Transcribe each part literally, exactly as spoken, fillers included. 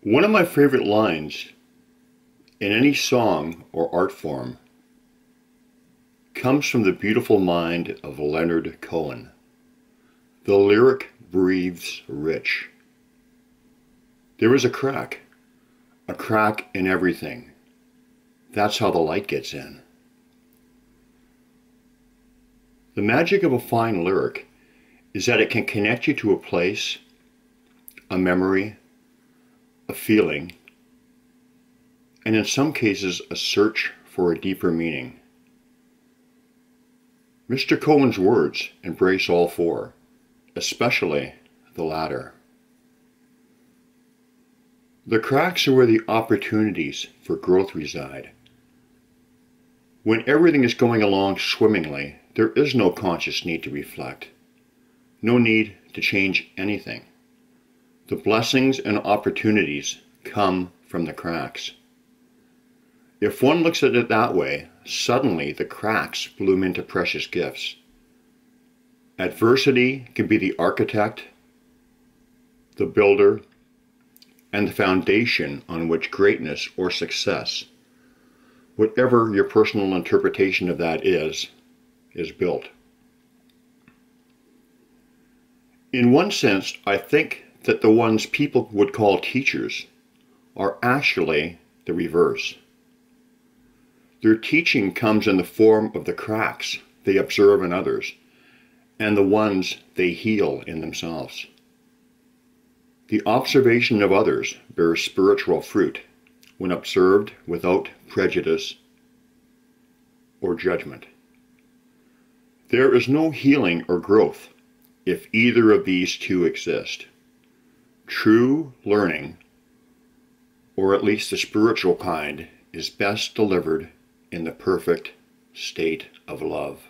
One of my favorite lines in any song or art form comes from the beautiful mind of Leonard Cohen. The lyric breathes rich. There is a crack, a crack in everything. That's how the light gets in. The magic of a fine lyric is that it can connect you to a place, a memory, a feeling, and in some cases a search for a deeper meaning. Mister Cohen's words embrace all four, especially the latter. The cracks are where the opportunities for growth reside. When everything is going along swimmingly, there is no conscious need to reflect, no need to change anything. The blessings and opportunities come from the cracks. If one looks at it that way, suddenly the cracks bloom into precious gifts. Adversity can be the architect, the builder, and the foundation on which greatness or success, whatever your personal interpretation of that is, is built. In one sense, I think that the ones people would call teachers are actually the reverse. Their teaching comes in the form of the cracks they observe in others and the ones they heal in themselves. The observation of others bears spiritual fruit when observed without prejudice or judgment. There is no healing or growth if either of these two exist. True learning, or at least the spiritual kind, is best delivered in the perfect state of love.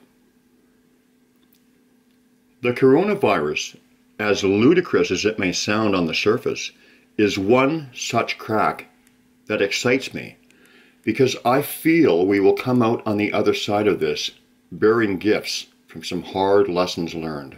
The coronavirus, as ludicrous as it may sound on the surface, is one such crack that excites me, because I feel we will come out on the other side of this bearing gifts from some hard lessons learned.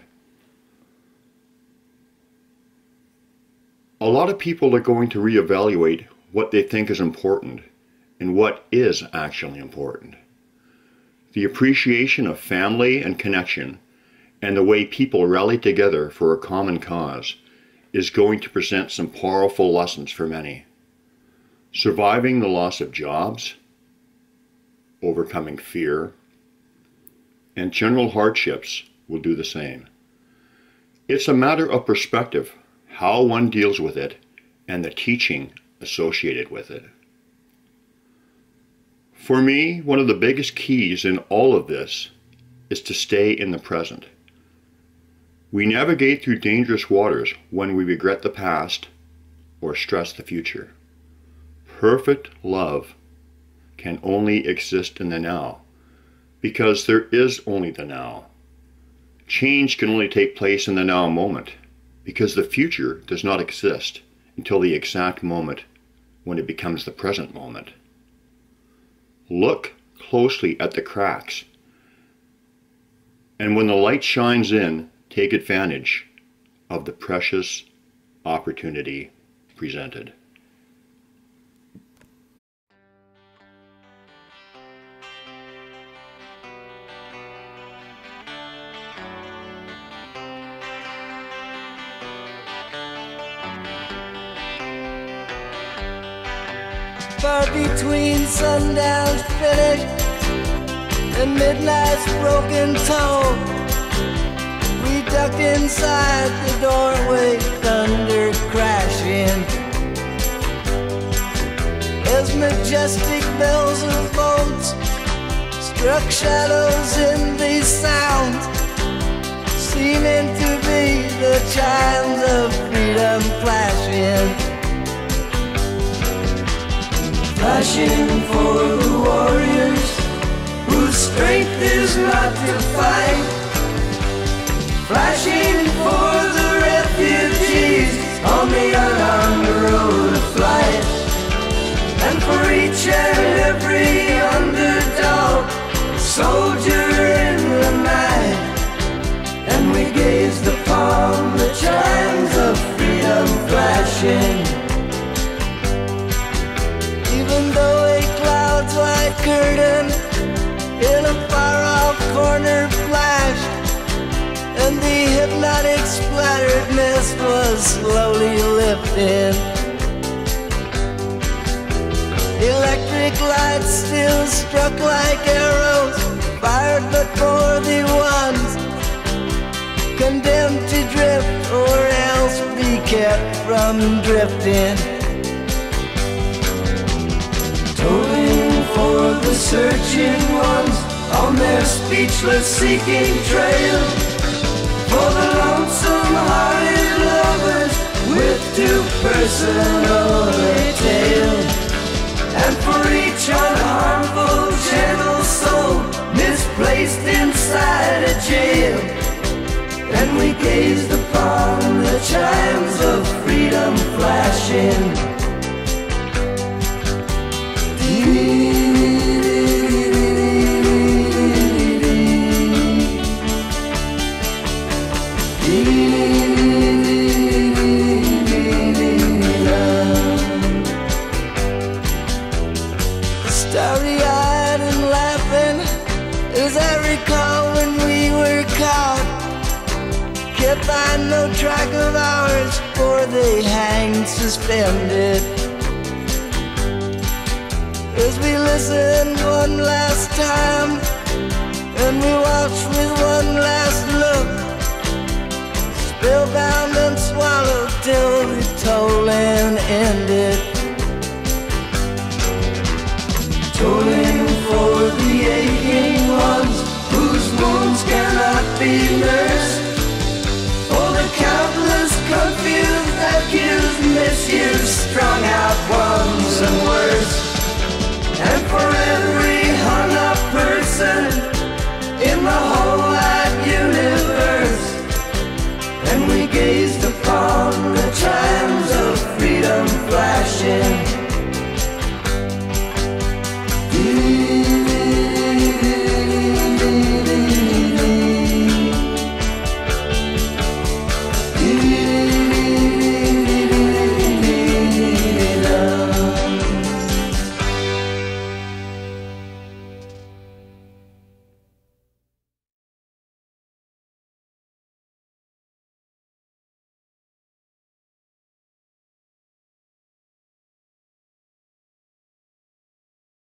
A lot of people are going to reevaluate what they think is important and what is actually important. The appreciation of family and connection and the way people rally together for a common cause is going to present some powerful lessons for many. Surviving the loss of jobs, overcoming fear, and general hardships will do the same. It's a matter of perspective, how one deals with it, and the teaching associated with it. For me, one of the biggest keys in all of this is to stay in the present. We navigate through dangerous waters when we regret the past or stress the future. Perfect love can only exist in the now, because there is only the now. Change can only take place in the now moment, because the future does not exist until the exact moment when it becomes the present moment. Look closely at the cracks, and when the light shines in, take advantage of the precious opportunity presented. Far between sundown's finished and midnight's broken tone, we ducked inside the doorway, thunder crashing as majestic bells of boats struck shadows in these sounds, seeming to be the chimes of freedom flashing. Flashing for the warriors whose strength is not to fight. Flashing for the refugees on the unarmed road of flight. And for each and every underdog, soldier in the night. And we gazed upon the chimes of freedom flashing. and the hypnotic splattered mist was slowly lifting. Electric lights still struck like arrows, fired but for the ones condemned to drift or else be kept from drifting. Tolling for the searching ones on their speechless seeking trail, for the lonesome-hearted lovers with too personal a tale, and for each unharmful gentle soul misplaced inside a jail. And we gazed upon the chimes of freedom flashing. Starry-eyed and laughing as I recall when we were caught, kept by no track of hours, for they hanged suspended. As we listened one last time, and we watched with one last look, spellbound and swallowed till the tolling ended. Tolling for the aching ones whose wounds cannot be nursed, for the countless confused, accused, misused, strung out ones and worse.